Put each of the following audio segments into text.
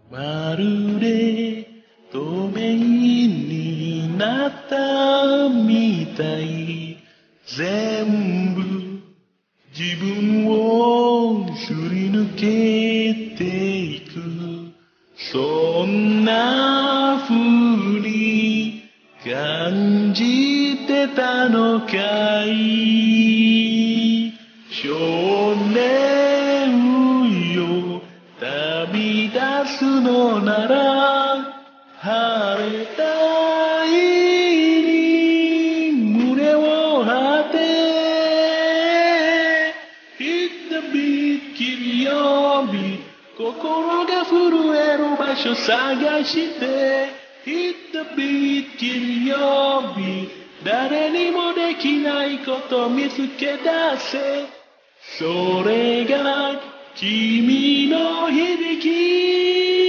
まるで透明になったみたい。全部自分をすり抜けていく。そんな風に感じてたのかい。少年よ、旅立つのなら晴れた日に胸を張ってHit the beat 金曜日、心が震える場所探して Hit the beat 金曜日、誰にもできないこと見つけ出せ。それが君の響き。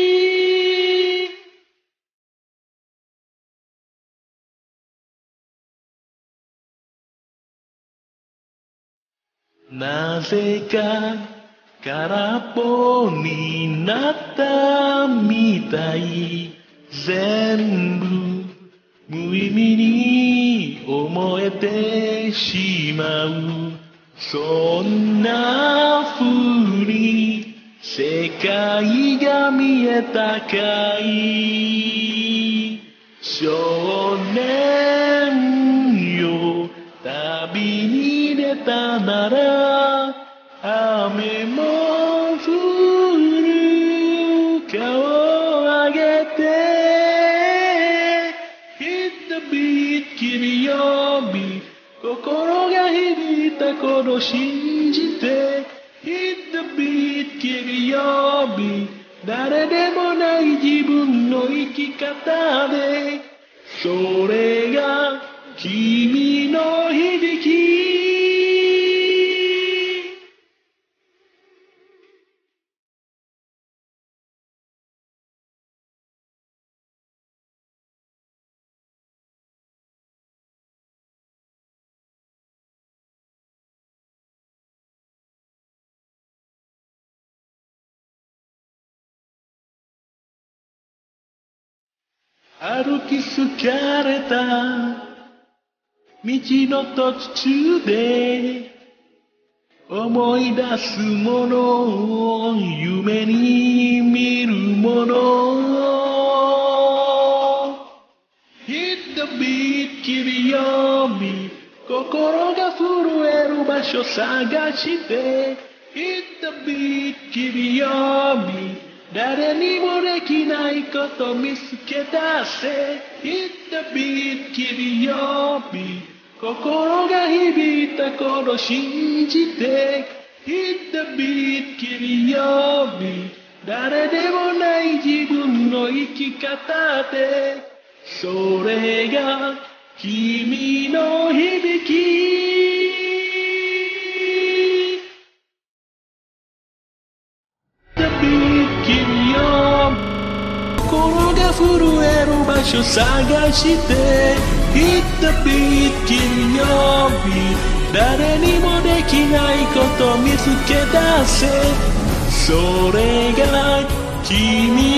なぜか空っぽになったみたい。全部無意味に思えてしまう。そんな風に世界が見えたかい。少年よ、旅に出たなら雨も降る顔を上げて Hit the beat 金曜日、心が響いた頃信じて Hit the beat 金曜日、誰でもない自分の生き方で、それが君の響き。歩き疲れた道の途中で思い出すもの、夢に見るもの。Hit the beat 金曜日、心が震える場所探して Hit the beat 金曜日、誰にもできないこと見つけ出せ Hit the beat 金曜日、心が響いた頃信じて Hit the beat 金曜日、誰でもない自分の生き方で、それが君の響き。金曜、心が震える場所探して Hit the beat 金曜日、誰にもできないこと見つけ出せ。それが君